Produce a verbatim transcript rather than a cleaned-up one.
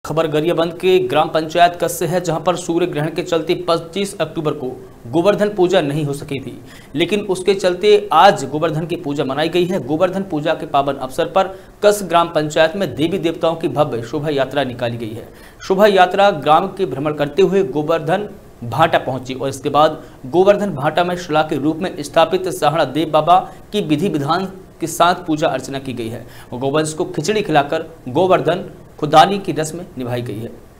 खबर गरियाबंद के ग्राम पंचायत कस से है, जहां पर सूर्य ग्रहण के चलते पच्चीस अक्टूबर को गोवर्धन पूजा नहीं हो सकी थी, लेकिन उसके चलते आज गोवर्धन की पूजा मनाई गई है। गोवर्धन पूजा के पावन अवसर पर कस ग्राम पंचायत में देवी देवताओं की भव्य शोभा यात्रा निकाली गई है। शोभा यात्रा ग्राम के भ्रमण करते हुए गोवर्धन भाटा पहुंची और इसके बाद गोवर्धन भाटा में शिला के रूप में स्थापित साहड़ा देव बाबा की विधि विधान के साथ पूजा अर्चना की गई है। गोवंश को खिचड़ी खिलाकर गोवर्धन खुदानी की रस्म निभाई गई है।